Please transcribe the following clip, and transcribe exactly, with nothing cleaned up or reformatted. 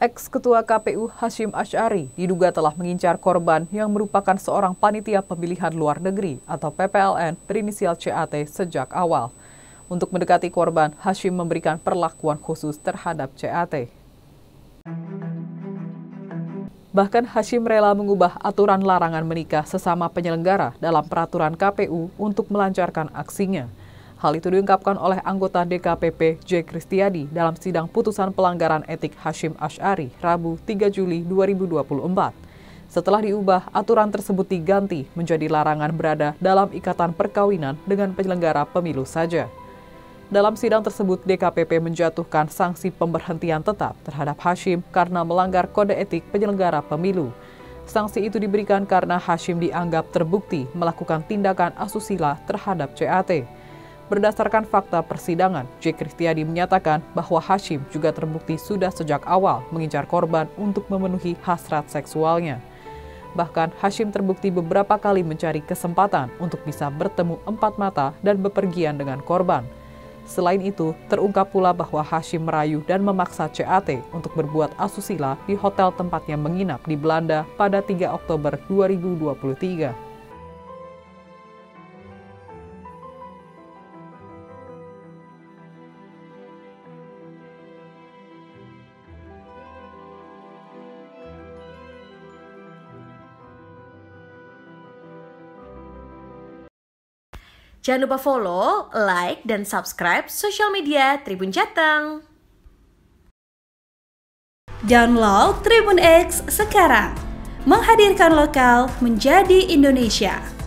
Ex-Ketua K P U Hasyim Asy'ari diduga telah mengincar korban yang merupakan seorang panitia pemilihan luar negeri atau P P L N berinisial C A T sejak awal. Untuk mendekati korban, Hasyim memberikan perlakuan khusus terhadap C A T. Bahkan Hasyim rela mengubah aturan larangan menikah sesama penyelenggara dalam peraturan K P U untuk melancarkan aksinya. Hal itu diungkapkan oleh anggota D K P P J Kristiadi dalam sidang putusan pelanggaran etik Hasyim Asy'ari Rabu tiga Juli dua ribu dua puluh empat. Setelah diubah, aturan tersebut diganti menjadi larangan berada dalam ikatan perkawinan dengan penyelenggara pemilu saja. Dalam sidang tersebut, D K P P menjatuhkan sanksi pemberhentian tetap terhadap Hasyim karena melanggar kode etik penyelenggara pemilu. Sanksi itu diberikan karena Hasyim dianggap terbukti melakukan tindakan asusila terhadap C A T. Berdasarkan fakta persidangan, J Kristiadi menyatakan bahwa Hasyim juga terbukti sudah sejak awal mengincar korban untuk memenuhi hasrat seksualnya. Bahkan Hasyim terbukti beberapa kali mencari kesempatan untuk bisa bertemu empat mata dan bepergian dengan korban. Selain itu, terungkap pula bahwa Hasyim merayu dan memaksa C A T untuk berbuat asusila di hotel tempatnya menginap di Belanda pada tiga Oktober dua ribu dua puluh tiga. Jangan lupa follow, like, dan subscribe sosial media Tribun Jateng. Download Tribun X sekarang, menghadirkan lokal menjadi Indonesia.